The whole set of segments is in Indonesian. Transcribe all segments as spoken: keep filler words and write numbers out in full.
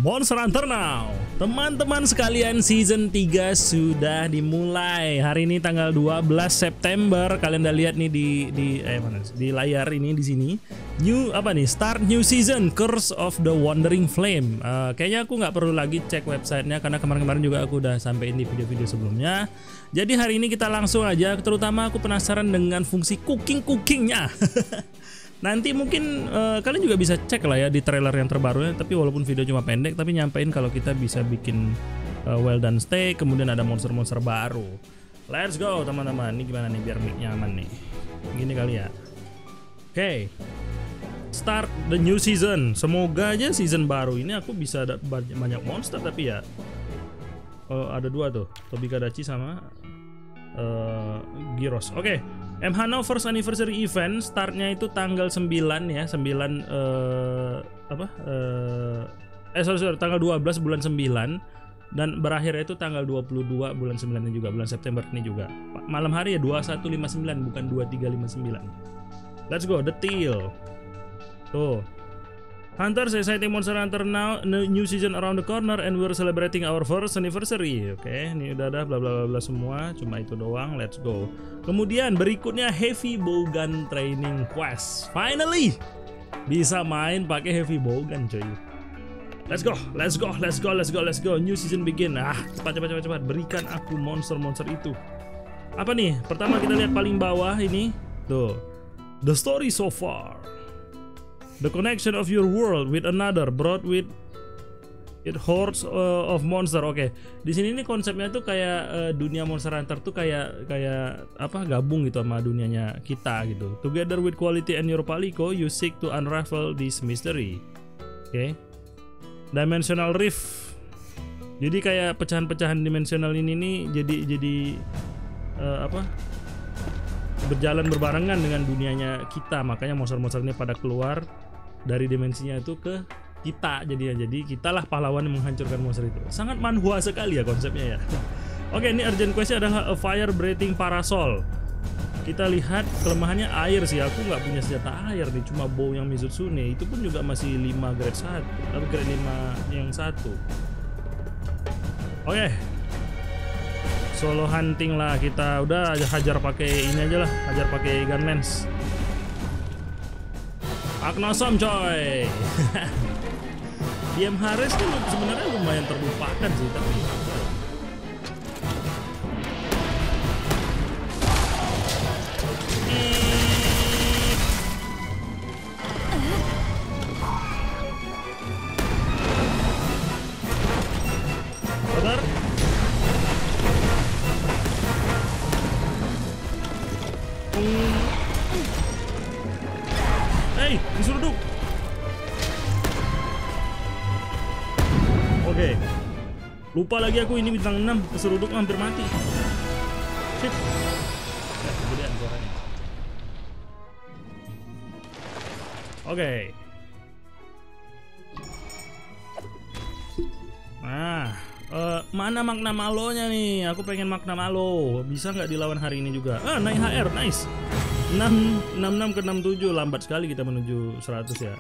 Monster Hunter Now. Teman-teman sekalian, season tiga sudah dimulai. Hari ini tanggal dua belas September. Kalian udah lihat nih di di eh mana di layar ini di sini. New apa nih? Start new season, Curse of the Wandering Flame. Uh, kayaknya aku nggak perlu lagi cek websitenya karena kemarin-kemarin juga aku udah sampein di video-video sebelumnya. Jadi hari ini kita langsung aja. Terutama aku penasaran dengan fungsi cooking-cookingnya. Nanti mungkin uh, kalian juga bisa cek lah ya di trailer yang terbarunya. Tapi walaupun video cuma pendek, tapi nyampein kalau kita bisa bikin uh, well done steak. Kemudian ada monster-monster baru. Let's go teman-teman. Ini gimana nih biar mic-nya aman nih. Gini kali ya. Oke okay. Start the new season. Semoga aja season baru ini aku bisa ada banyak monster. Tapi ya uh, ada dua tuh, Tobikadachi sama uh, Gyros. Oke okay. M H Now First Anniversary Event startnya itu tanggal sembilan ya, sembilan uh, apa? Uh, eh sorry, sorry tanggal dua belas bulan sembilan dan berakhirnya itu tanggal dua puluh dua bulan sembilan juga, bulan September ini juga. Malam hari ya dua puluh satu lima puluh sembilan bukan dua puluh tiga lima puluh sembilan. Let's go, detail. Tuh. Hunters exciting Monster Hunter Now, new season around the corner and we're celebrating our first anniversary. Oke, okay, ini udah ada bla bla bla semua, cuma itu doang. Let's go. Kemudian berikutnya Heavy Bowgun Training Quest. Finally bisa main pakai Heavy Bowgun, coy. Let's go, let's go, let's go, let's go, let's go. New season begin. Ah, cepat cepat cepat cepat. Berikan aku monster-monster itu. Apa nih? Pertama kita lihat paling bawah ini. Tuh. The story so far. The connection of your world with another brought with it hordes uh, of monster. Oke, okay. Di sini nih konsepnya tuh kayak uh, dunia Monster Hunter tuh kayak kayak apa gabung gitu sama dunianya kita gitu. Together with quality and your palico, you seek to unravel this mystery. Oke, okay. Dimensional rift. Jadi kayak pecahan-pecahan dimensional ini nih jadi jadi uh, apa? Berjalan berbarengan dengan dunianya kita, makanya monster-monster ini pada keluar dari dimensinya itu ke kita, jadi jadi kitalah pahlawan yang menghancurkan monster itu. Sangat manhwa sekali ya konsepnya ya. Oke, ini urgent questnya adalah a fire breathing parasol. Kita lihat kelemahannya air sih, aku nggak punya senjata air nih, cuma bow yang Mizutsune itu pun juga masih lima grade satu, tapi grade lima yang satu. Oke. Solo hunting lah kita, udah aja hajar pakai ini aja lah, hajar pakai gunlance. Agnosom coy. D M Harris tuh sebenarnya lumayan terlupakan sih tapi. Sabar. Hei, diseruduk. Oke. Lupa lagi aku ini bintang enam, keseruduk hampir mati. Shit. Eh, kemudian suaranya. Oke. Nah, uh, mana makna malonya nih? Aku pengen makna malo. Bisa nggak dilawan hari ini juga? Ah, naik H R, nice. enam puluh enam ke enam puluh tujuh, lambat sekali kita menuju seratus ya.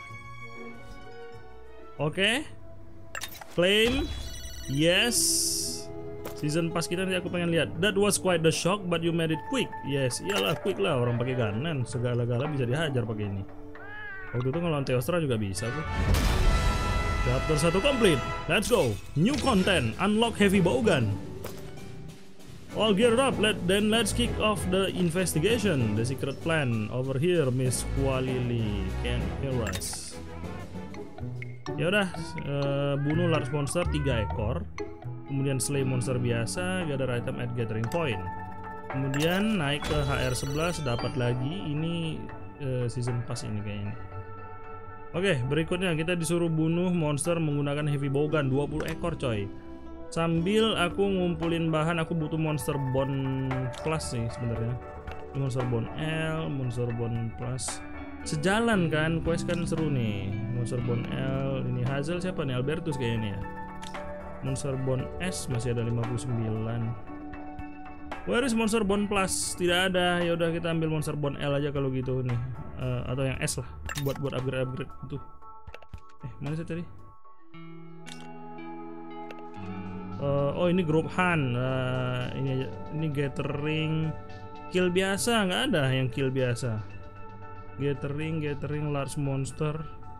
Oke. Okay. Claim. Yes. Season pass kita nanti aku pengen lihat. That was quite the shock but you made it quick. Yes, iyalah quick lah, orang pakai gunman segala-gala bisa dihajar pakai ini. Waktu itu ngelawan Teostra juga bisa tuh. Chapter satu complete. Let's go. New content. Unlock heavy bowgun. All geared up, let then let's kick off the investigation. The secret plan over here, Miss Kualili can hear us. Ya udah, uh, bunuh large monster tiga ekor, kemudian slay monster biasa, gather item at gathering point. Kemudian naik ke H R sebelas, dapat lagi ini uh, season pass ini kayaknya. Oke, berikutnya kita disuruh bunuh monster menggunakan heavy bowgun dua puluh ekor coy. Sambil aku ngumpulin bahan, aku butuh monster bone plus sih sebenarnya. Monster bone L, monster bone plus. Sejalan kan, quest kan seru nih. Monster bone L, ini Hazel siapa nih? Albertus kayaknya ya. Monster bone S masih ada lima puluh sembilan. Where is monster bone plus? Tidak ada. Ya udah kita ambil monster bone L aja kalau gitu nih. Uh, atau yang S lah buat buat upgrade upgrade itu. Eh, mana sih tadi? Uh, oh ini group hunt. Uh, ini ini gathering kill biasa, nggak ada yang kill biasa. Gathering, gathering large monster,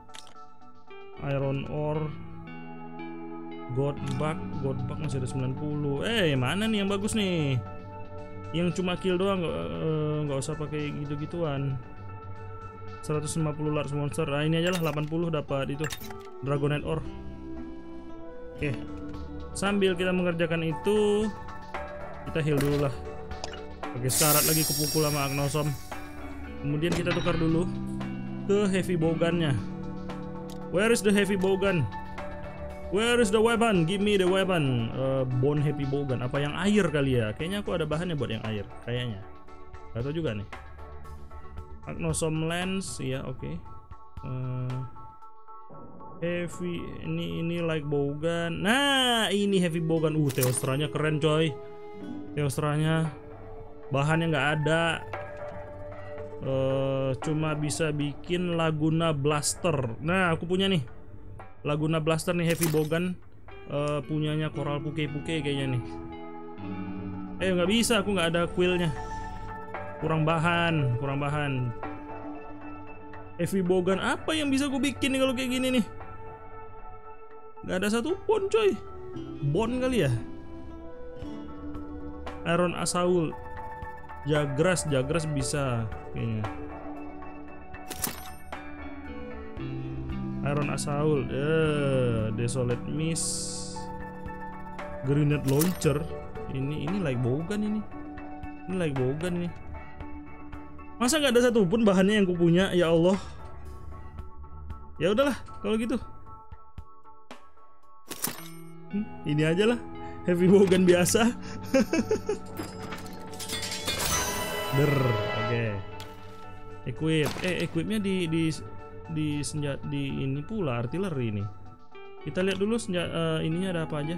iron ore, god bug, god bug masih ada sembilan puluh. Eh mana nih yang bagus nih? Yang cuma kill doang, nggak uh, usah pakai gitu-gituan. seratus lima puluh large monster. Nah ini aja lah, delapan puluh dapat itu dragonite ore. Oke, sambil kita mengerjakan itu, kita heal dulu lah. Pakai sekarat lagi kepukul sama Agnosom. Kemudian kita tukar dulu ke heavy bowgunnya. Where is the heavy bowgun? Where is the weapon? Give me the weapon. Uh, bone heavy bowgun. Apa yang air kali ya? Kayaknya aku ada bahannya buat yang air. Kayaknya. Gak tau juga nih. Agnosom lens, ya oke. Okay. Uh, heavy, ini ini like bowgun. Nah, ini heavy bowgun. Uh, Teostranya keren coy. Teostranya bahannya nggak ada. Uh, cuma bisa bikin Laguna Blaster. Nah, aku punya nih. Laguna Blaster nih heavy bowgun. Uh, punyanya Coral Puke-Puke kayaknya nih. Eh nggak bisa, aku nggak ada quillnya. Kurang bahan, kurang bahan. Heavy bowgun apa yang bisa gue bikin nih kalau kayak gini nih? Gak ada satu pun coy. Bone kali ya. Iron Asaul, Jagras, Jagras bisa kayaknya. Iron Asaul, eh, Desolate Mist, Grenade Launcher. Ini ini like bowgun ini. Ini like bowgun nih. Masa nggak ada satupun bahannya yang ku punya, ya Allah. Ya udahlah kalau gitu. Hmm, ini aja lah, heavy bowgun biasa. Der, oke. Okay. Equip, eh equipnya di di di senjata di ini pula artillery ini. Kita lihat dulu senjata uh, ininya ada apa aja.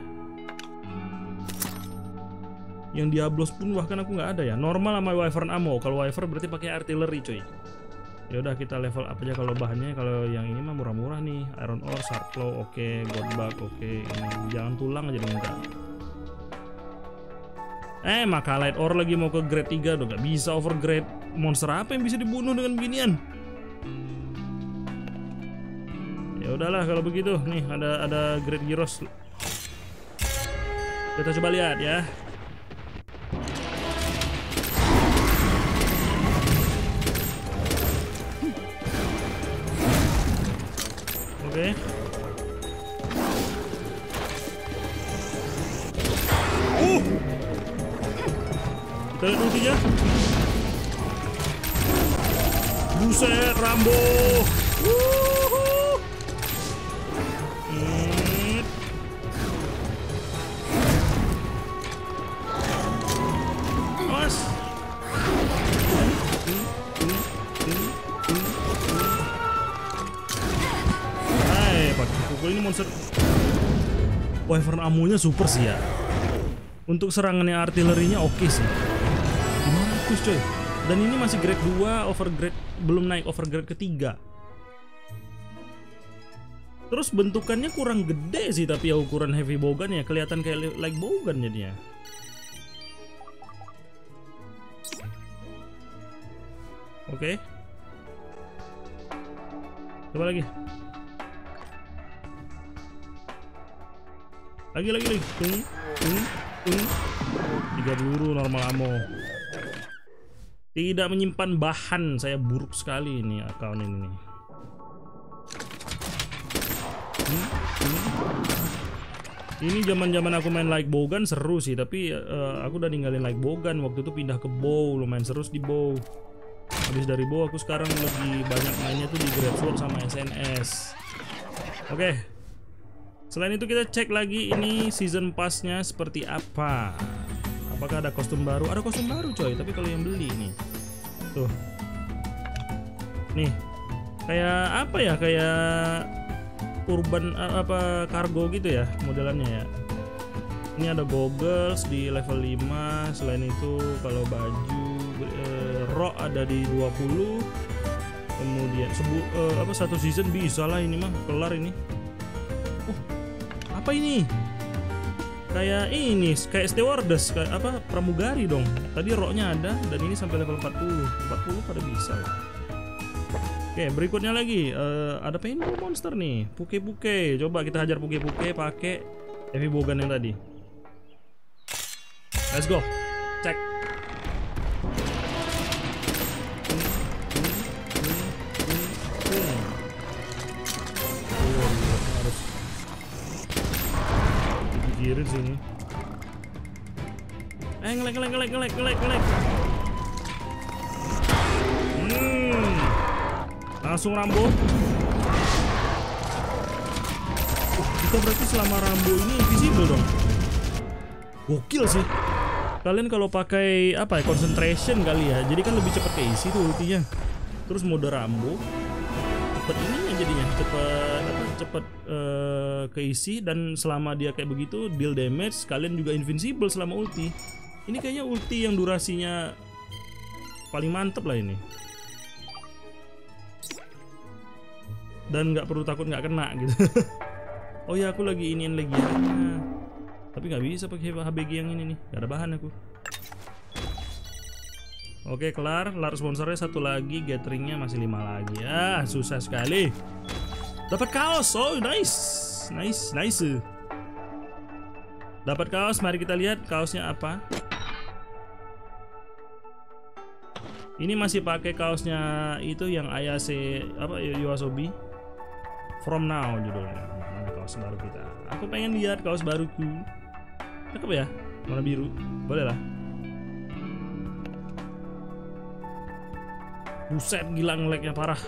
Yang Diablos pun bahkan aku nggak ada ya. Normal sama Wyvern ammo. Kalau Wyvern berarti pakai artillery coy. Ya udah kita level up aja kalau bahannya. Kalau yang ini mah murah-murah nih. Iron ore, sharp claw, oke, okay. God bug, oke. Okay. Ini jangan tulang aja diminta. Eh, Macalite ore lagi mau ke grade tiga udah nggak bisa overgrade. Monster apa yang bisa dibunuh dengan beginian? Ya udahlah kalau begitu. Nih ada ada grade Gyros. Kita coba lihat ya. Oke. Uh. Kita lihat ultinya. Buset, Rambo. Wuhu. Hmm. Awas. Pukul ini monster. Wyvern ammonya super sih ya. Untuk serangannya artilerinya oke okay sih. lima ratus coy. Dan ini masih grade dua, overgrade, belum naik overgrade ketiga. Terus bentukannya kurang gede sih tapi ya ukuran heavy bowgun ya, kelihatan kayak like bowgun jadinya. Oke. Okay. Coba lagi. Lagi lagi lagi. Tung, tung, tung. Tiga peluru normal ammo. Tidak menyimpan bahan, saya buruk sekali ini account ini nih. Hmm, hmm. Ini zaman-zaman aku main like bowgun seru sih, tapi uh, aku udah ninggalin like bowgun. Waktu itu pindah ke bow, lumayan seru di bow. Habis dari bow aku sekarang lebih banyak mainnya tuh di Great Sword sama S N S. Oke. Okay. Selain itu kita cek lagi ini season pass-nya seperti apa. Apakah ada kostum baru? Ada kostum baru coy, tapi kalau yang beli nih. Tuh. Nih. Kayak apa ya? Kayak urban apa kargo gitu ya modelannya ya. Ini ada goggles di level lima. Selain itu kalau baju eh, rok ada di dua puluh. Kemudian sebu, eh, apa satu season bisa lah ini mah kelar ini. Uh, apa ini? Kayak ini, kayak stewardess, kayak apa, pramugari dong. Tadi rocknya ada dan ini sampai level empat puluh. empat puluh pada bisa lah. Oke, berikutnya lagi uh, ada paintball monster nih, puke-puke. Coba kita hajar puke-puke pakai heavy bogan yang tadi. Let's go. Cek. Harus dipikirin sini. Eh, ngelek ngelek ngelek ngelek ngelek ngelek. Hmm. Langsung Rambo. Uh, kita berarti selama Rambo ini invisible dong. Gokil sih. Kalian kalau pakai apa ya, concentration kali ya, jadi kan lebih cepat keisi tuh ultinya. Terus mode Rambo cepet ininya jadinya, cepet apa, cepet uh, keisi, dan selama dia kayak begitu deal damage, kalian juga invincible selama ulti. Ini kayaknya ulti yang durasinya paling mantep lah ini. Dan nggak perlu takut nggak kena gitu. Oh ya, aku lagi iniin legiannya, tapi nggak bisa pakai H B G yang ini nih, nggak ada bahan aku. Oke, kelar. Lar sponsornya satu lagi, gatheringnya masih lima lagi. Ah, susah sekali. Dapat kaos. Oh, nice, nice, nice. Dapat kaos. Mari kita lihat kaosnya apa. Ini masih pakai kaosnya itu yang Ayase apa, Yoasobi. From Now judulnya. Mana kaos baru kita? Aku pengen lihat kaos baruku. Cakep ya, warna biru. Boleh lah. Buset, gila ngeleknya parah.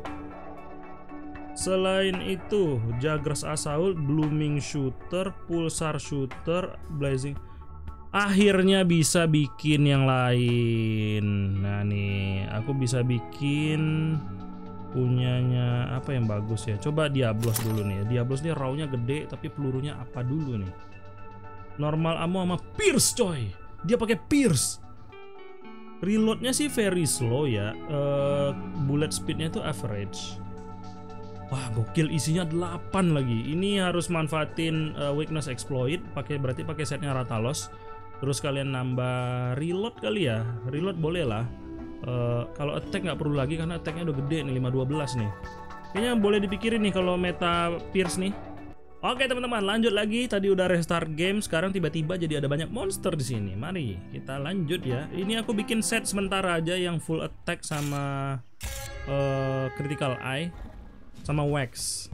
Selain itu, Jagras Assault, Blooming Shooter, Pulsar Shooter, Blazing. Akhirnya bisa bikin yang lain. Nah nih, aku bisa bikin punyanya apa yang bagus ya. Coba Diablos dulu nih. Diablos nih raw-nya gede, tapi pelurunya apa dulu nih? Normal ammo sama Pierce coy. Dia pakai Pierce. Reloadnya sih very slow ya. uh, Bullet speednya tuh average. Wah, gokil, isinya delapan lagi. Ini harus manfaatin uh, weakness exploit. Pakai berarti pakai setnya Ratalos. Terus kalian nambah reload kali ya. Reload boleh lah. uh, Kalau attack nggak perlu lagi karena attacknya udah gede nih, lima dua belas nih. Kayaknya boleh dipikirin nih kalau meta Pierce nih. Oke teman-teman, lanjut lagi. Tadi udah restart game, sekarang tiba-tiba jadi ada banyak monster di sini. Mari kita lanjut ya. Ini aku bikin set sementara aja yang full attack sama uh, critical eye sama wax.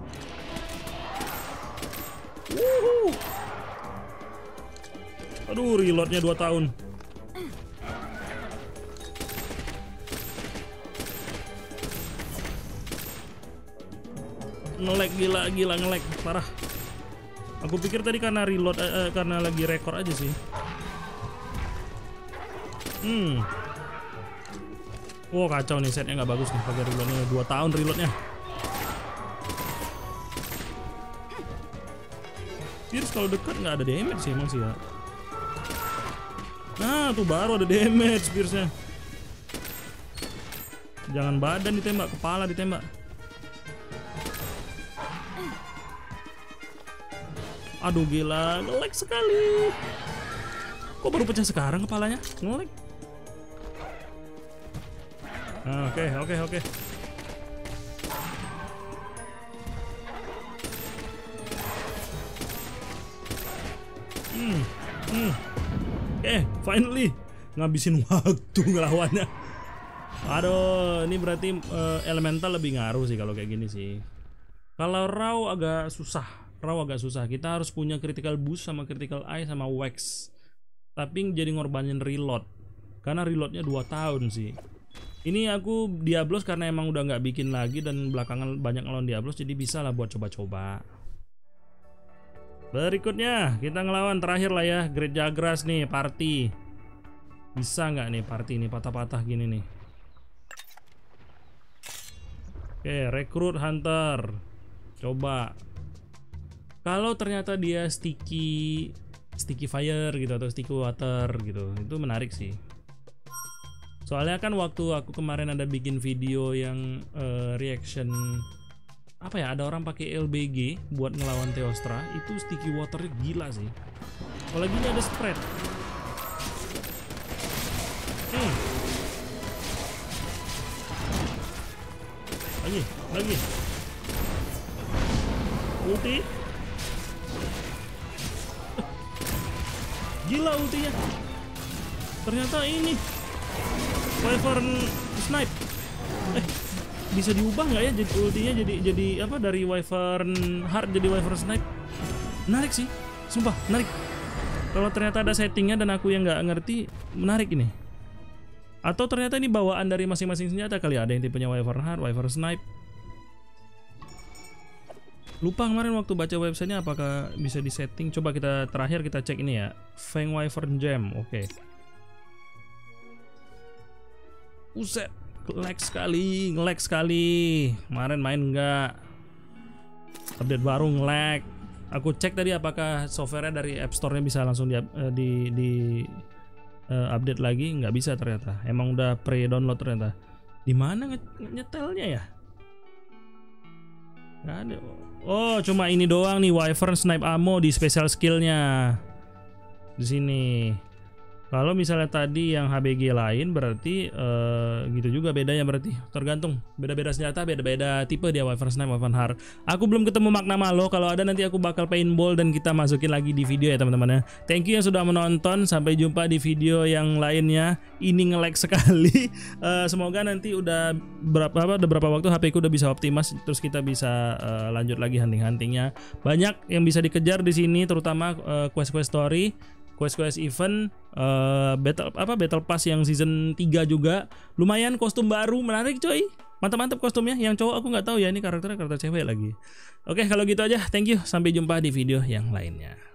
Wuhu. Aduh, reloadnya dua tahun. Ngelek, gila gila ngelek parah. Aku pikir tadi karena reload eh, eh, karena lagi rekor aja sih. Hmm. Wow, kacau nih, setnya nggak bagus nih pakai reloadnya dua tahun reloadnya. Pierce kalau dekat nggak ada damage sih emang sih ya. Nah tuh baru ada damage Pierce-nya. Jangan badan ditembak, kepala ditembak. Aduh gila, nge-lag sekali. Kok baru pecah sekarang kepalanya? Nge-lag. Nah, oke, oke, oke. Hmm, hmm. Eh, finally ngabisin waktu ngelawannya. Aduh, ini berarti uh, elemental lebih ngaruh sih kalau kayak gini sih. Kalau raw agak susah. Raw agak susah. Kita harus punya critical boost sama critical eye sama wax. Tapi jadi ngorbanin reload. Karena reloadnya dua tahun sih. Ini aku Diablos karena emang udah nggak bikin lagi dan belakangan banyak ngelawan Diablos, jadi bisa lah buat coba-coba. Berikutnya kita ngelawan terakhir lah ya, Great Jagras nih, party. Bisa nggak nih party ini patah-patah gini nih? Oke, Recruit Hunter. Coba. Kalau ternyata dia sticky sticky fire gitu atau sticky water gitu, itu menarik sih. Soalnya kan waktu aku kemarin ada bikin video yang uh, reaction apa ya, ada orang pakai L B G buat ngelawan Teostra, itu sticky waternya gila sih. Apalagi ini ada spread. Hmm. Lagi, lagi. Ulti. Gila ultinya. Ternyata ini Wyvern Snipe. Eh, bisa diubah nggak ya jadi ultinya jadi jadi apa dari Wyvern Heart jadi Wyvern Snipe? Menarik sih, sumpah menarik. Kalau ternyata ada settingnya dan aku yang nggak ngerti, menarik ini. Atau ternyata ini bawaan dari masing-masing senjata kali, ada yang tipenya Wyvern Heart, Wyvern Snipe. Lupa kemarin waktu baca websitenya apakah bisa disetting. Coba kita terakhir kita cek ini ya, Fang Wyvern Gem. Oke. Okay. Uset, nge-lag sekali, nge-lag sekali. Kemarin main enggak. Update baru nge-lag. Aku cek tadi apakah softwarenya dari App Store-nya bisa langsung di di, di uh, update lagi, nggak bisa ternyata. Emang udah pre-download ternyata. Di mana nyetelnya ya? Nggak ada. Oh, cuma ini doang nih, Wyvern Snipe Ammo di special skillnya. Di sini. Kalau misalnya tadi yang H B G lain berarti uh, gitu juga bedanya berarti. Tergantung, beda-beda senjata, beda-beda tipe dia Wyvern Snipe, Wyvern Heart. Aku belum ketemu Magna Malo, kalau ada nanti aku bakal paintball dan kita masukin lagi di video ya teman-teman ya. Thank you yang sudah menonton, sampai jumpa di video yang lainnya. Ini nge-lag sekali. uh, semoga nanti udah berapa apa udah berapa waktu H P ku udah bisa optimas, terus kita bisa uh, lanjut lagi hunting-huntingnya. Banyak yang bisa dikejar di sini, terutama uh, quest-quest story, quest-quest event, uh, battle apa battle pass yang season tiga juga lumayan, kostum baru menarik coy, mantap-mantap kostumnya. Yang cowok aku nggak tahu ya, ini karakternya karakter cewek lagi. Oke, kalau gitu aja, thank you, sampai jumpa di video yang lainnya.